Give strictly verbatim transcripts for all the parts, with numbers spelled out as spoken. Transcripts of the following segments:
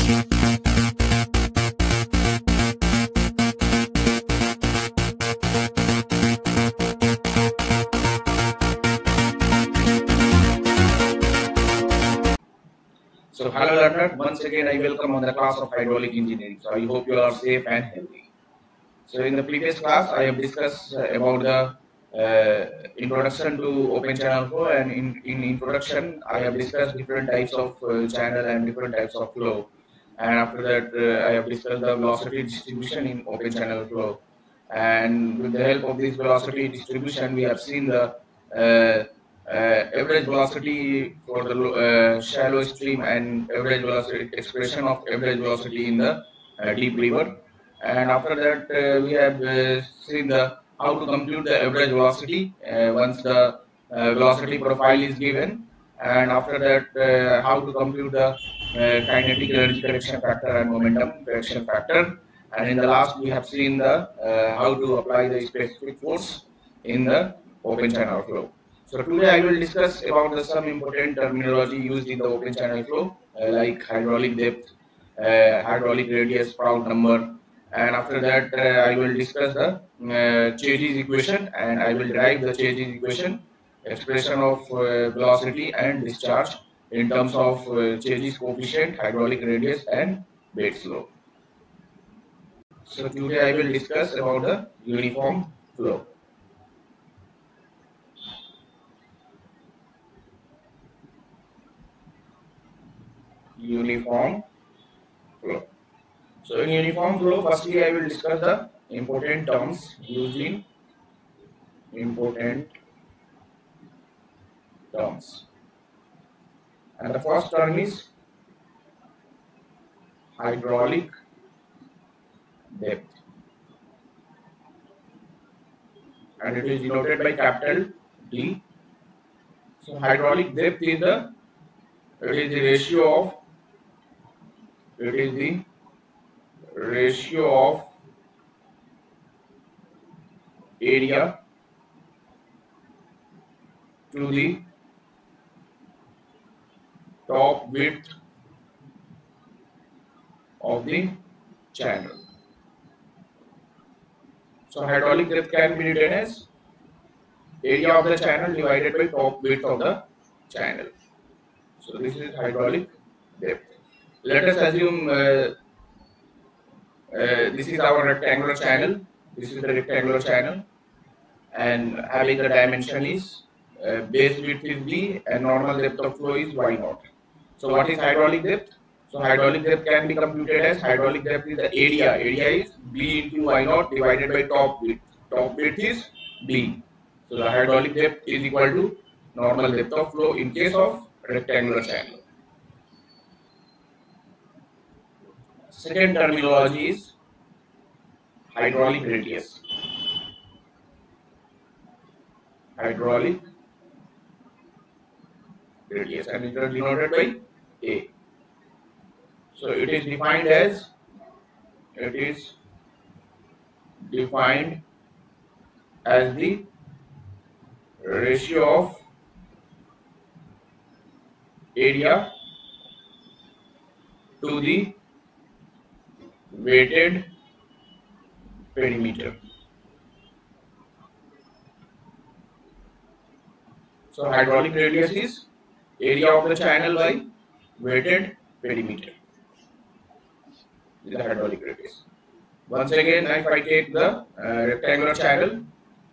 So hello learner, once again I welcome on the class of hydraulic engineering. So I hope you are safe and healthy. So in the previous class I have discussed uh, about the uh, introduction to open channel flow, and in, in introduction I have discussed different types of uh, channel and different types of flow, and after that uh, I have discussed the velocity distribution in open channel flow, and with the help of this velocity distribution we have seen the uh, uh, average velocity for the uh, shallow stream and average velocity expression of average velocity in the uh, deep river. And after that uh, we have uh, seen the how to compute the average velocity uh, once the uh, velocity profile is given, and after that uh, how to compute the uh, kinetic energy correction factor and momentum correction factor, and in the last we have seen the uh, how to apply the specific force in the open channel flow. So today I will discuss about the some important terminology used in the open channel flow, uh, like hydraulic depth, uh, hydraulic radius, Proud number, and after that uh, I will discuss the uh, Chase's equation, and I will derive the Chase's equation, expression of uh, velocity and discharge in terms of uh, Chase's coefficient, hydraulic radius, and Bates law. So today I will discuss about the uniform flow. Uniform flow. So in uniform flow, firstly I will discuss the important terms used in important terms. And the first term is hydraulic depth, and it is denoted by capital D. So hydraulic depth is the it is the ratio of it is the ratio of area to the top width of the channel. So hydraulic depth can be written as area of the channel divided by top width of the channel. So this is hydraulic depth. Let us assume uh, uh, this is our rectangular channel. This is the rectangular channel, and having the dimension is uh, base width is B and normal depth of flow is Y naught. So what is hydraulic depth? So hydraulic depth can be computed as hydraulic depth is the area. Area is B into Y naught divided by top width. Top width is B. So the hydraulic depth is equal to normal depth of flow in case of rectangular channel. Second terminology is hydraulic radius. Hydraulic radius, and it is denoted by A. So it is defined as it is defined as the ratio of area to the weighted perimeter. So hydraulic radius is area of the channel by weighted perimeter. This is the hydraulic radius. Once again, if I take the uh, rectangular channel,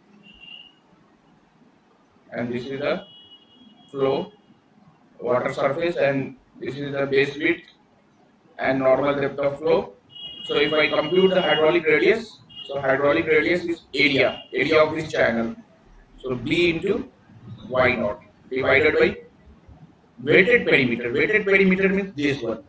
and this is the flow water surface, and this is the base width and normal depth of flow. So if I compute the hydraulic radius, so hydraulic radius is area, area of this channel. So B into Y naught divided by weighted perimeter. Weighted perimeter means this one.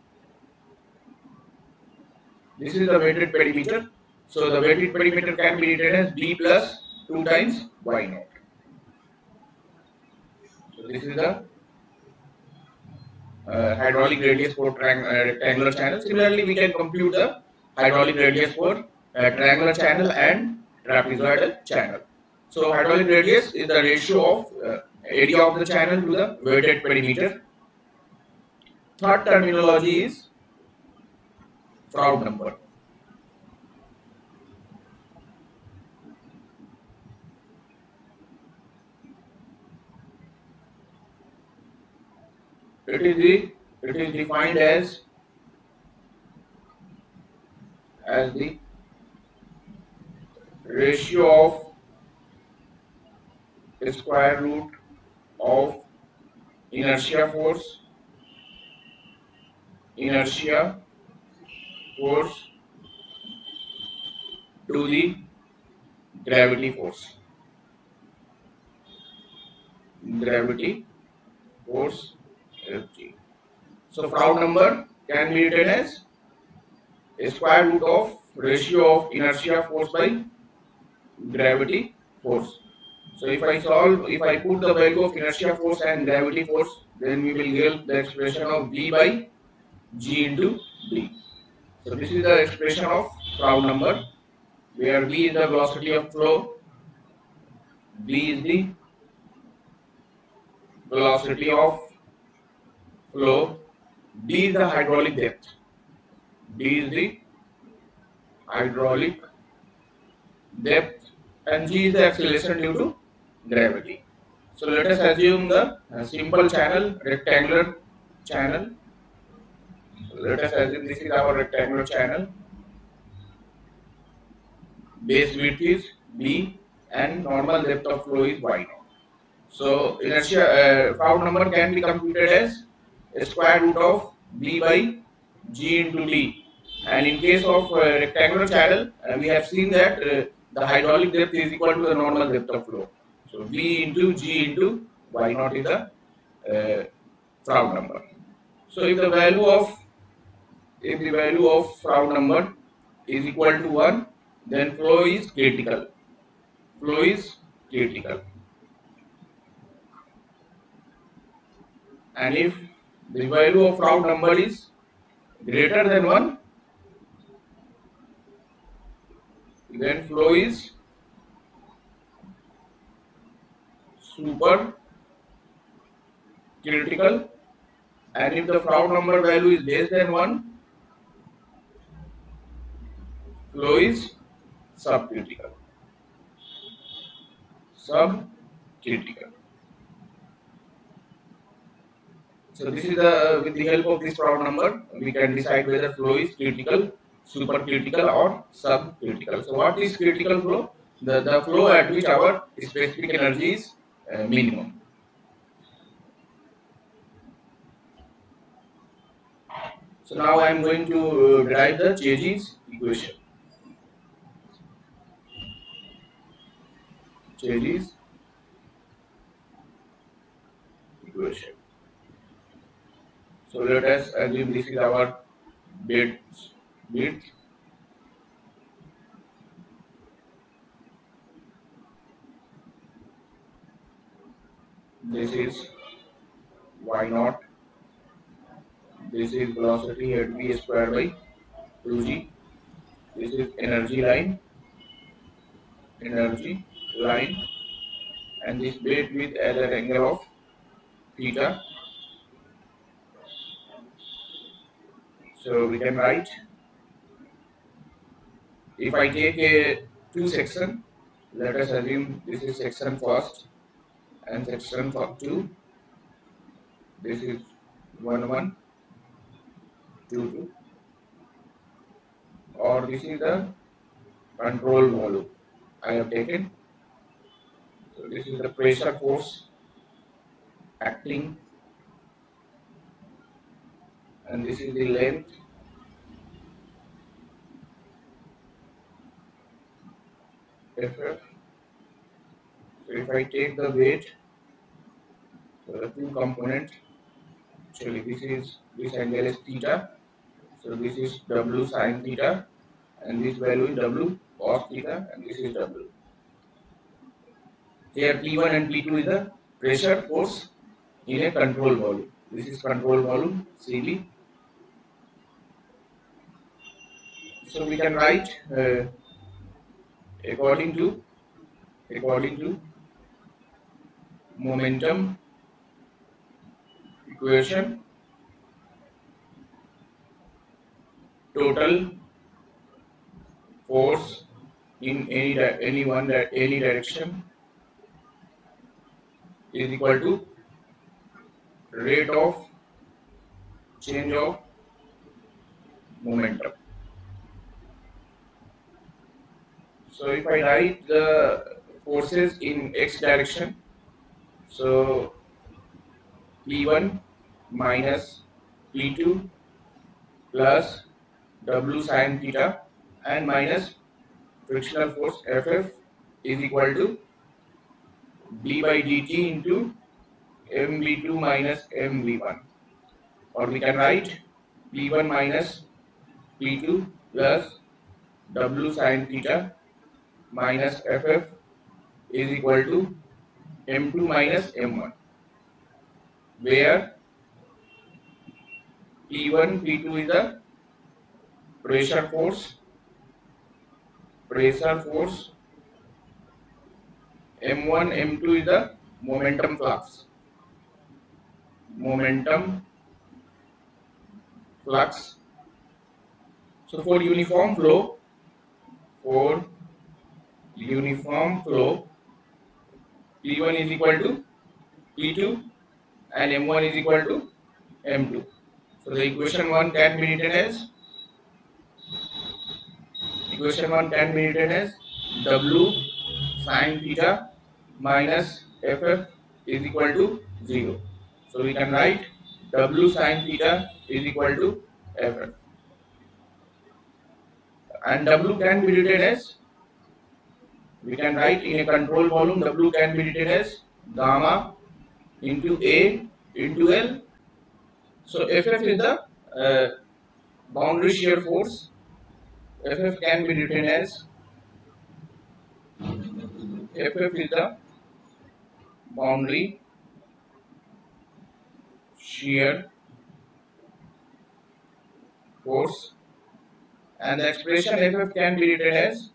This is the weighted perimeter. So the weighted perimeter can be written as B plus two times Y naught. So this is the uh, hydraulic radius for uh, rectangular channel. Similarly, we can compute the hydraulic radius for uh, triangular channel and trapezoidal channel. So hydraulic radius is the ratio of uh, area of the channel to the weighted perimeter. Third terminology is Froude number. It is the it is defined as as the ratio of square root of inertia force inertia force to the gravity force gravity force F G. So Froude number can be written as square root of ratio of inertia force by gravity force. So if I solve, if I put the value of inertia force and gravity force, then we will get the expression of V by G into D. So this is the expression of Froude number, where V is the velocity of flow, V is the velocity of flow, D is the hydraulic depth, D is the hydraulic depth, and G is the acceleration due to gravity. So let us assume the uh, simple channel, rectangular channel. So let us assume this is our rectangular channel. Base width is B and normal depth of flow is Y naught. So inertia uh, Froude number can be computed as a square root of B by G into D. And in case of uh, rectangular channel, uh, we have seen that uh, the hydraulic depth is equal to the normal depth of flow. So V into G into Y naught is the uh, Froude number. So if the value of if the value of Froude number is equal to one, then flow is critical. Flow is critical. And if the value of Froude number is greater than one, then flow is super critical. And if the Froude number value is less than one, flow is subcritical. Subcritical. So this is the with the help of this Froude number, we can decide whether flow is critical, supercritical, or subcritical. So what is critical flow? The the flow at which our specific energy is uh, minimum. So now I am going to uh, derive the Chazy's equation. Chazy's equation. So let us assume this is our bed width. This is Y naught. This is velocity at V square by two G. This is energy line. Energy line. And this bed width at an angle of theta. So we can write, if I take a two section, let us assume this is section first and section for two. This is one one, two two, or this is the control volume I have taken. So this is the pressure force acting, and this is the length. F F. So if I take the weight, so the two components, actually this is this angle is theta, so this is W sine theta, and this value is W cos theta, and this is W. Here P one and P two is the pressure force in a control volume. This is control volume C V. So we can write uh, according to according to momentum equation, total force in any any one any direction is equal to rate of change of momentum. So if I write the forces in x direction, so P one minus P two plus W sine theta and minus frictional force F F is equal to d by dt into m v two minus m v one, or we can write P one minus P two plus W sine theta minus F F is equal to m two minus m one, where P one, P two is the pressure force, pressure force, m one, m two is the momentum flux, momentum flux. So for uniform flow, for uniform flow, P one is equal to P two and m one is equal to m two. So the equation one can be written as equation one can be written as W sine theta minus F F is equal to zero. So we can write W sine theta is equal to F F, and W can be written as, we can write in a control volume, W can be written as gamma into A into L. So F F is the uh, boundary shear force. F F can be written as F F is the boundary shear force, and the expression F F can be written as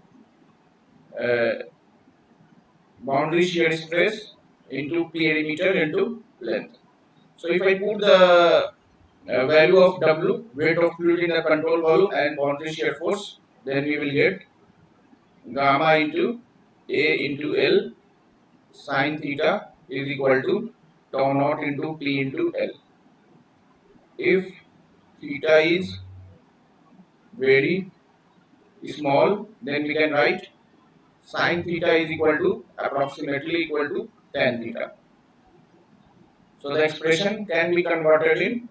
uh, boundary shear stress into perimeter into length. So if I put the uh, value of W, weight of fluid in the control volume, and boundary shear force, then we will get gamma into A into L sine theta is equal to tau naught into P into L. If theta is very small, then we can write sine theta is equal to approximately equal to tan theta. So the expression can be converted in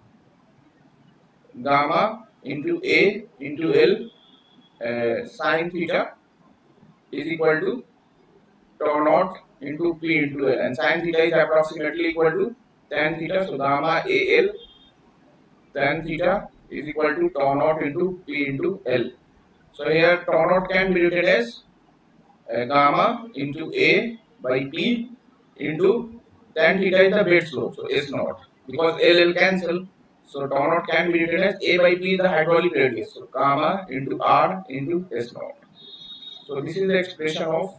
gamma into A into L uh, sine theta is equal to tau naught into P into L, and sine theta is approximately equal to tan theta. So gamma A L tan theta is equal to tau naught into P into L. So here tau naught can be written as uh, gamma into A by P into tan theta is the bed slope, so S naught, because L L cancel. So tau naught can be written as A by P is the hydraulic radius, so gamma into R into S naught. So this is the expression of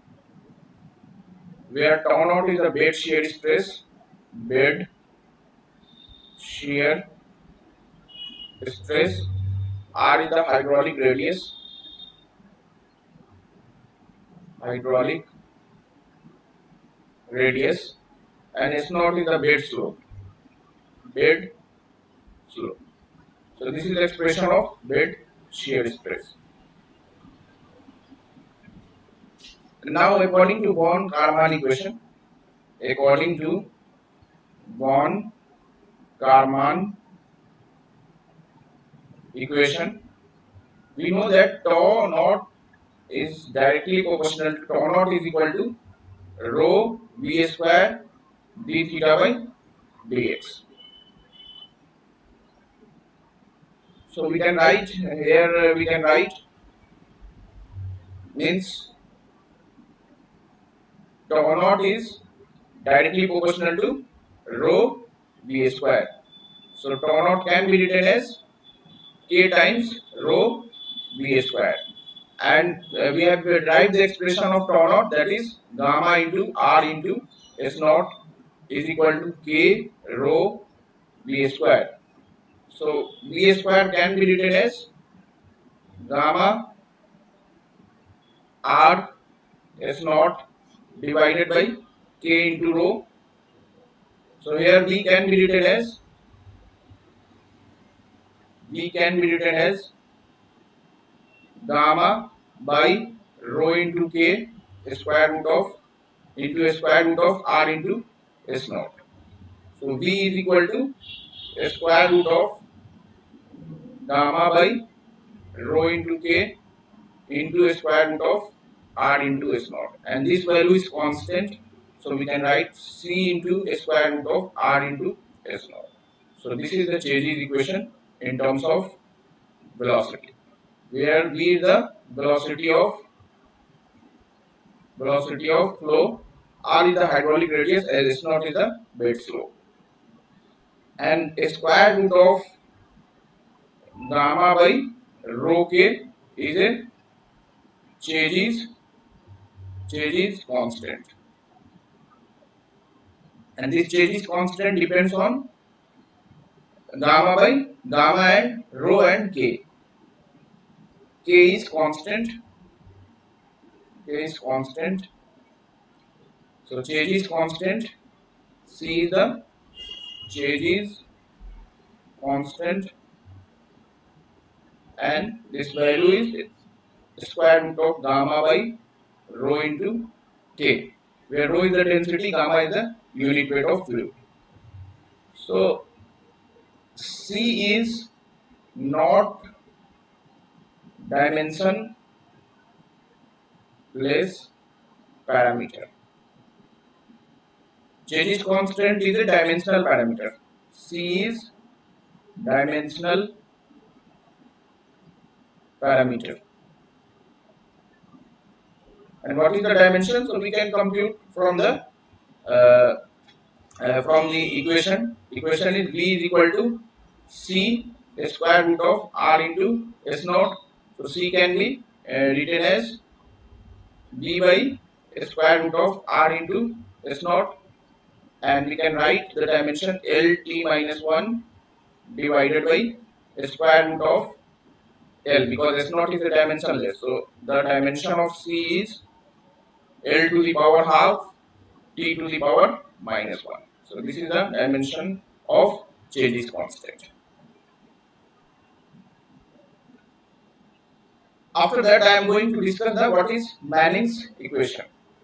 where tau naught is the bed shear stress, bed shear stress, R is the hydraulic radius, hydraulic radius, and S naught is the bed slope, bed slope. So this is the expression of bed shear stress. Now according to von Karman equation, according to von Karman equation, we know that tau naught is directly proportional to tau naught is equal to rho V square d theta by dx. So we can write here, we can write means tau naught is directly proportional to rho V square. So tau naught can be written as K times rho V square, and uh, we have derived the expression of tau naught, that is gamma into R into S naught is equal to K rho V square. So V square can be written as gamma R S naught divided by K into rho. So here V can be written as V can be written as gamma by rho into K square root of into a square root of R into S naught. So V is equal to a square root of gamma by rho into K into a square root of R into S naught, and this value is constant, so we can write C into a square root of R into S naught. So this is the Chazy's equation in terms of velocity, where V is the velocity of velocity of flow, R is the hydraulic radius, and S naught is the bed slope, and a square root of gamma by rho K is a Chazy's Chazy's constant, and this Chazy's constant depends on gamma by gamma and rho and K. K is constant. K is constant. So Chazy's constant. C is the Chazy's constant, and this value is square root of gamma by rho into K, where rho is the density, gamma is the unit weight of fluid. So C is not dimensionless parameter. Chazy's constant is a dimensional parameter. C is dimensional parameter. And what is the dimension? So we can compute from the uh, uh, from the equation. Equation is V is equal to C square root of R into S naught. So C can be uh, written as V by square root of R into S naught, and we can write the dimension L T minus one divided by square root of L, because S naught is a dimensionless. So the dimension of C is L to the power half T to the power minus one. So this is the dimension of Chazy's constant. After that, I am going to discuss the what is Manning's equation.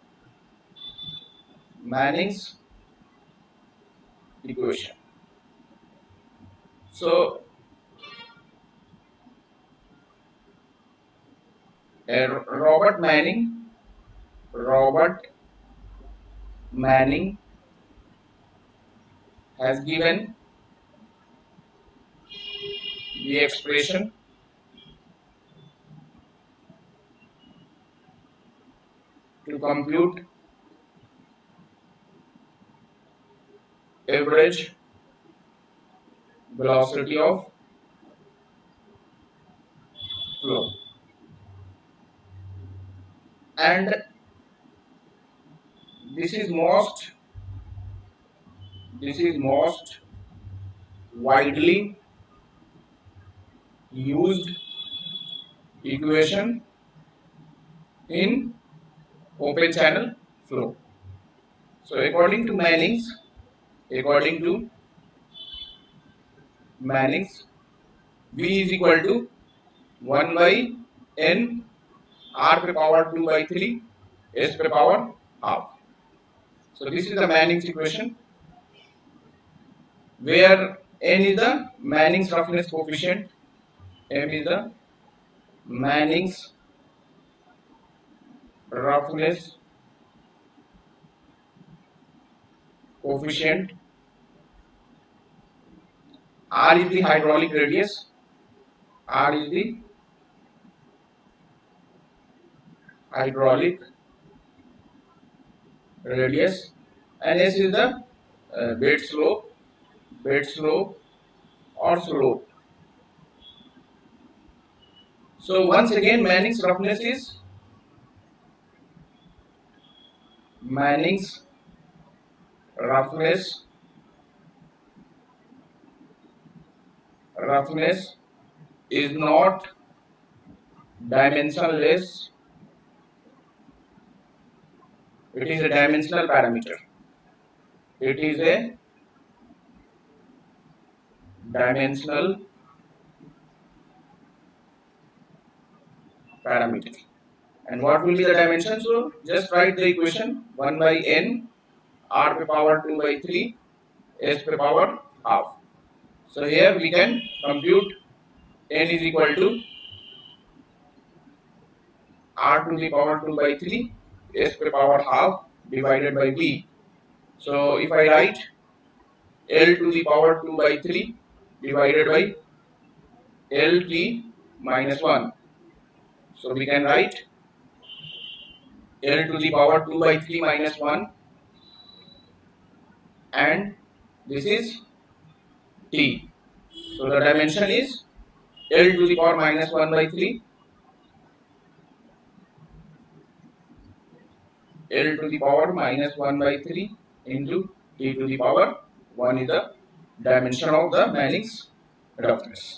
Manning's equation. So uh, Robert Manning, Robert Manning has given the expression to compute average velocity of flow, and this is most this is most widely used equation in open channel flow. So according to Manning's according to Manning's V is equal to one by N R per power two by three S per power half. So this is the Manning's equation, where N is the Manning's roughness coefficient, M is the Manning's roughness coefficient, R is the hydraulic radius, R is the hydraulic radius, and S is the uh, bed slope, bed slope or slope. So once again, Manning's roughness is Manning's roughness roughness is not dimensionless. It is a dimensional parameter. It is a dimensional parameter. And what will be the dimension? So just write the equation one by n r to power two by three s to power half. So here we can compute n is equal to r to the power two by three s to power half divided by v. So if I write L to the power two by three divided by L t minus one. So we can write L to the power two by three minus one, and this is t. So the dimension is L to the power minus one by three, L to the power minus one by three into t to the power one is the dimension of the Manning's roughness.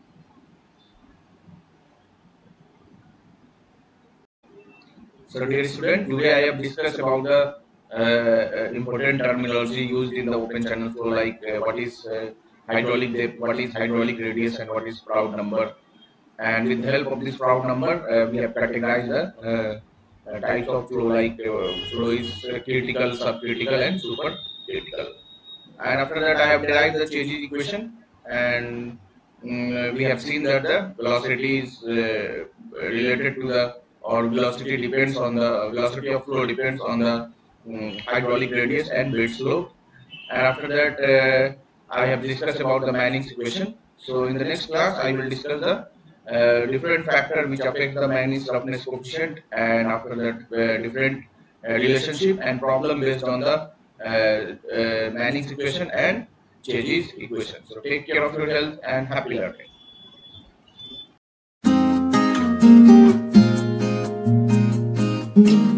So dear student, today I have discussed about the uh, important terminology used in the open channel flow, like uh, what is uh, hydraulic depth, what is hydraulic radius, and what is Proud number. And with the help of this Proud number, uh, we have categorized the uh, uh, types of flow, like uh, flow is uh, critical, subcritical, and supercritical. And after that, I have derived the changes equation, and um, we have seen that the velocity is uh, related to the, or velocity depends on the, velocity of flow depends on the um, hydraulic radius and bed slope. And after that, uh, I have discussed about the Manning's equation. So in the next class, I will discuss the uh, different factor which affect the Manning's roughness coefficient, and after that, uh, different uh, relationship and problem based on the uh, uh, Manning's equation and Chezy's equation. So take care of your health and happy learning.